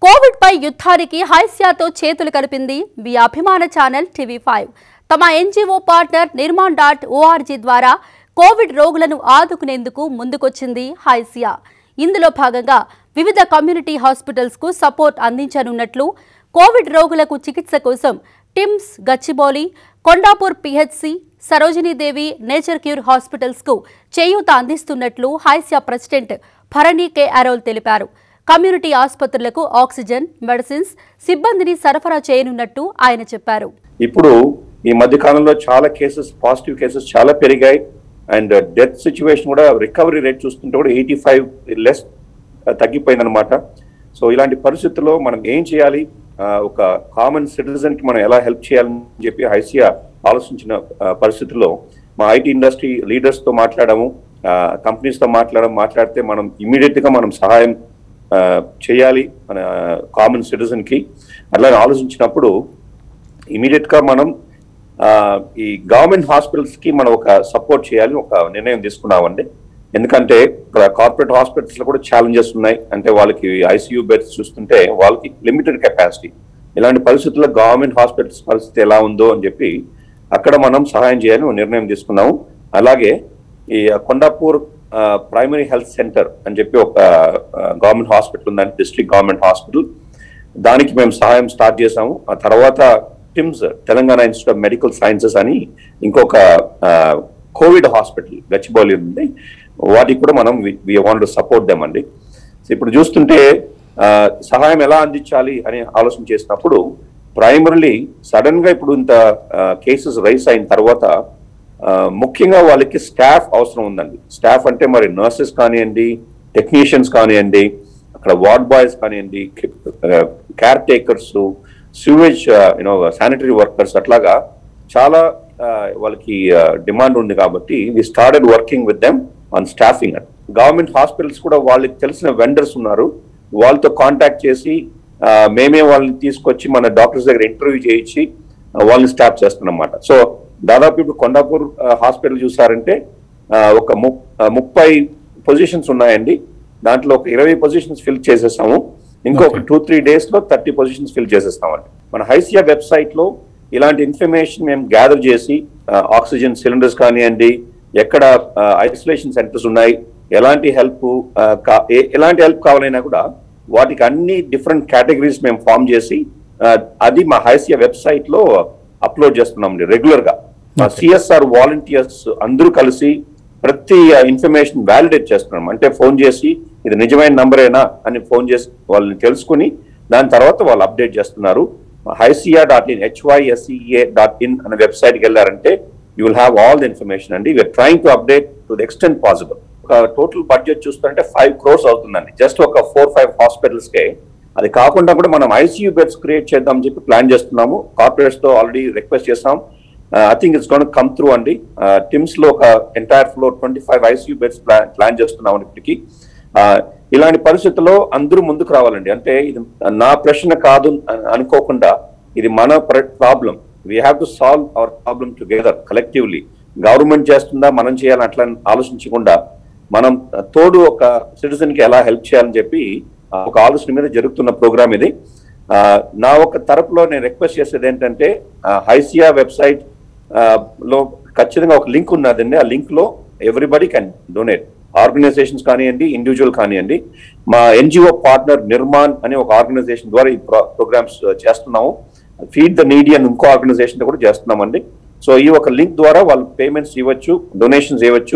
Covid పై యుద్ధానికి హైస్యాతో చేతులు కలిపింది మీ అభిమాన ఛానల్ టీవీ5. తమ ఎన్జీఓ పార్ట్నర్ నిర్మాణ్.org ద్వారా కోవిడ్ రోగులను ఆదుకునేందుకు ముందుకొచ్చింది హైసియా. ఇందులో భాగంగా వివిధ కమ్యూనిటీ హాస్పిటల్స్ కు సపోర్ట్ అందించనున్నట్లు, కోవిడ్ రోగులకు చికిత్స కోసం TIMS Gachibowli, Kondapur PHC, Sarojini Devi nature cure hospitals కు చేయూత అందిస్తున్నట్లు హైసియా ప్రెసిడెంట్ భరణి కె అరోల్ తెలిపారు. కమ్యూనిటీ ఆసుపత్రులకు ఆక్సిజన్, మెడిసిన్స్, సిబ్బందిని సరఫరా చేయనున్నట్టు ఆయన చెప్పారు. ఇప్పుడు ఈ మధ్య కాలంలో చాలా కేసెస్, పాజిటివ్ కేసెస్ చాలా పెరిగాయి. అండ్ డెత్ సిచ్యువేషన్ కూడా, రికవరీ రేట్ చూస్తుంటే కూడా 85 లెస్ తగ్గిపోయిందనమాట. సో ఇలాంటి పరిస్థితుల్లో మనం ఏం చేయాలి, ఒక కామన్ సిటిజన్ కి మనం ఎలా హెల్ప్ చేయాలని చెప్పి హైసియా ఆలోచించిన పరిస్థితుల్లో మా ఐటీ ఇండస్ట్రీ లీడర్స్ తో మాట్లాడము, కంపెనీస్ తో మాట్లాడితే మనం ఇమీడియట్ గా మనం సహాయం చేయాలి మన కామన్ సిటిజన్ కి. అట్లా ఆలోచించినప్పుడు ఇమీడియట్ గా మనం ఈ గవర్నమెంట్ హాస్పిటల్స్ కి మనం ఒక సపోర్ట్ చేయాలి ఒక నిర్ణయం తీసుకున్నామండి. ఎందుకంటే కార్పొరేట్ హాస్పిటల్స్ లో కూడా ఛాలెంజెస్ ఉన్నాయి. అంటే వాళ్ళకి ఐసీయూ బెడ్స్ చూస్తుంటే వాళ్ళకి లిమిటెడ్ కెపాసిటీ. ఇలాంటి పరిస్థితుల్లో గవర్నమెంట్ హాస్పిటల్స్ పరిస్థితి ఎలా ఉందో అని చెప్పి అక్కడ మనం సహాయం చేయాలని నిర్ణయం తీసుకున్నాము. అలాగే ఈ కొండాపూర్ ప్రైమరీ హెల్త్ సెంటర్ అని చెప్పి ఒక గవర్నమెంట్ హాస్పిటల్ ఉందండి, డిస్ట్రిక్ట్ గవర్నమెంట్ హాస్పిటల్. దానికి మేము సహాయం స్టార్ట్ చేసాము. ఆ తర్వాత TIMS, Telangana institute of medical sciences అని ఇంకొక కోవిడ్ హాస్పిటల్ గచ్చిబౌలి ఉంది. వాటికి కూడా మనం we want to support them అండి. సో ఇప్పుడు చూస్తుంటే సహాయం ఎలా అందించాలి అని ఆలోచన చేసినప్పుడు ప్రైమరీలీ సడన్ గా ఇప్పుడు ఇంత కేసెస్ రైస్ అయిన తర్వాత ముఖ్యంగా వాళ్ళకి స్టాఫ్ అవసరం ఉందండి. స్టాఫ్ అంటే మరి నర్సెస్ కానివ్వండి, టెక్నీషియన్స్ కానివ్వండి, అక్కడ వార్డ్ బాయ్స్ కానివ్వండి, caretakers, sewage sanitary workers, అట్లాగా చాలా వాళ్ళకి డిమాండ్ ఉంది. కాబట్టి we started working with them on staffing. Government hospitals కూడా వాళ్ళకి తెలిసిన వెండర్స్ ఉన్నారు, వాళ్ళతో కాంటాక్ట్ చేసి మేమే వాళ్ళని తీసుకొచ్చి మన డాక్టర్స్ దగ్గర ఇంటర్వ్యూ చేయించి వాళ్ళని స్టాఫ్ చేస్తున్నాం అన్నమాట. సో దాదాపు ఇప్పుడు కొండాపూర్ హాస్పిటల్ చూసారంటే ఒక 30 పొజిషన్స్ ఉన్నాయండి. దాంట్లో ఒక 20 పొజిషన్స్ ఫిల్ చేసేస్తాము. ఇంకొక 2-3 days లో 30 పొజిషన్స్ ఫిల్ చేసేస్తామండి. మన హైసియా వెబ్సైట్ లో ఇలాంటి ఇన్ఫర్మేషన్ మేము గ్యాదర్ చేసి ఆక్సిజన్ సిలిండర్స్ కానివ్వండి, ఎక్కడ ఐసోలేషన్ సెంటర్స్ ఉన్నాయి, ఎలాంటి హెల్ప్ కావాలైనా కూడా వాటికి అన్ని డిఫరెంట్ కేటగిరీస్ మేము ఫామ్ చేసి అది మా హైసియా వెబ్సైట్ లో అప్లోడ్ చేస్తున్నాం రెగ్యులర్ గా. మా సిఎస్ఆర్ వాలంటీర్స్ అందరూ కలిసి ప్రతి ఇన్ఫర్మేషన్ వ్యాలిడేట్ చేస్తున్నాం. అంటే ఫోన్ చేసి ఇది నిజమైన నంబరేనా అని ఫోన్ చేసి వాళ్ళని తెలుసుకుని దాని తర్వాత వాళ్ళు అప్డేట్ చేస్తున్నారు. hysia.in HYSEA.in అనే వెబ్సైట్కి వెళ్ళారంటే you will have all the information అండి. We are trying to update to the extent possible. ఒక టోటల్ బడ్జెట్ చూస్తుంటే 5 crores అవుతుందండి జస్ట్ ఒక 4-5 హాస్పిటల్స్ కే. అది కాకుండా కూడా మనం ఐసీయూ బెడ్స్ క్రియేట్ చేద్దాం అని చెప్పి ప్లాన్ చేస్తున్నాము. కార్పొరేట్స్ తో ఆల్రెడీ రిక్వెస్ట్ చేస్తాం. I think it's gone come through అండి. టిమ్స్ లో ఒక entire floor 25 ICU beds plan చేస్తున్నాం ఇప్పటికి. ఇలాంటి పరిస్థితుల్లో అందరూ ముందుకు రావాలండి. అంటే ఇది నా ప్రశ్న కాదు అనుకోకుండా ఇది మన problem. We have to solve our problem together collectively. Government చేస్తుందా మనం చేయాలని అట్లా ఆలోచించకుండా మనం తోడు ఒక సిటిజన్ కి ఎలా హెల్ప్ చేయాలని చెప్పి ఒక ఆలోచన మీద జరుగుతున్న ప్రోగ్రామ్ ఇది. నా ఒక తరపులో నేను రిక్వెస్ట్ చేసేది ఏంటంటే హైసియా వెబ్సైట్ లో ఖచ్చితంగా ఒక లింక్ ఉన్నదండి. ఆ లింక్ లో ఎవ్రీబడి కెన్ డొనేట్. ఆర్గనైజేషన్స్ కానివ్వండి, ఇండివిజువల్ కానివ్వండి. మా ఎన్జిఓ పార్ట్నర్ నిర్మాణ్ అనే ఒక ఆర్గనైజేషన్ ద్వారా ఈ ప్రోగ్రామ్స్ చేస్తున్నాము. ఫీడ్ ద నీడీ అని ఇంకో ఆర్గనైజేషన్ కూడా చేస్తున్నామండి. సో ఈ ఒక లింక్ ద్వారా వాళ్ళు పేమెంట్స్ ఇవ్వచ్చు, డొనేషన్స్ ఇవ్వచ్చు.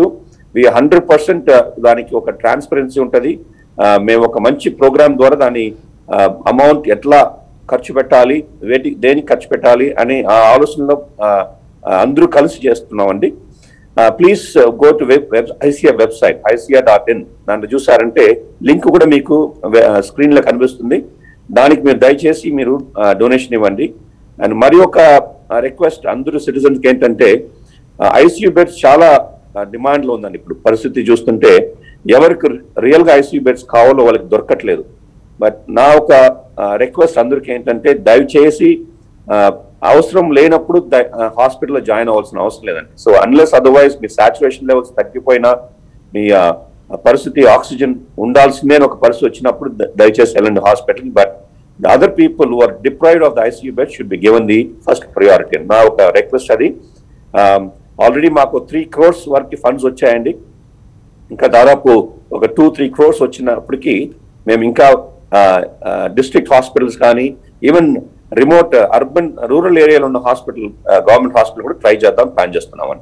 100% దానికి ఒక ట్రాన్స్పరెన్సీ ఉంటుంది. మేము ఒక మంచి ప్రోగ్రామ్ ద్వారా దాని అమౌంట్ ఎట్లా ఖర్చు పెట్టాలి, దేనికి ఖర్చు పెట్టాలి అని ఆ ఆలోచనలో అందరూ కలిసి చేస్తున్నామండి. Please go to HYSEA website hysia.in. దాంట్లో చూసారంటే లింక్ కూడా మీకు స్క్రీన్ లో కనిపిస్తుంది. దానికి మీరు దయచేసి మీరు డొనేషన్ ఇవ్వండి. అండ్ మరి ఒక రిక్వెస్ట్ అందరూ సిటిజన్స్ ఏంటంటే ఐసీయూ బెడ్స్ చాలా డిమాండ్ లో ఉందండి. ఇప్పుడు పరిస్థితి చూస్తుంటే ఎవరికి రియల్ గా ఐసీయూ బెడ్స్ కావాలో వాళ్ళకి దొరకట్లేదు. బట్ నా ఒక రిక్వెస్ట్ అందరికి ఏంటంటే దయచేసి అవసరం లేనప్పుడు హాస్పిటల్లో జాయిన్ అవ్వాల్సిన అవసరం లేదండి. సో అన్లెస్ అదర్వైజ్ మీ సాచురేషన్ లెవెల్స్ తగ్గిపోయినా, మీ పరిస్థితి ఆక్సిజన్ ఉండాల్సిందే ఒక పరిస్థితి వచ్చినప్పుడు దయచేసి వెళ్ళండి హాస్పిటల్కి. But the other people who are deprived of the ICU bed should be given the first priority. నా ఒక రిక్వెస్ట్ అది. ఆల్రెడీ మాకు 3 crores వరకు ఫండ్స్ వచ్చాయండి. ఇంకా దాదాపు ఒక 2-3 crores వచ్చినప్పటికీ మేము ఇంకా డిస్ట్రిక్ట్ హాస్పిటల్స్ కానీ ఈవెన్ రిమోట్ అర్బన్ రూరల్ ఏరియాలో ఉన్న హాస్పిటల్ గవర్నమెంట్ హాస్పిటల్ కూడా ట్రై చేద్దాం ప్లాన్ చేస్తున్నాం.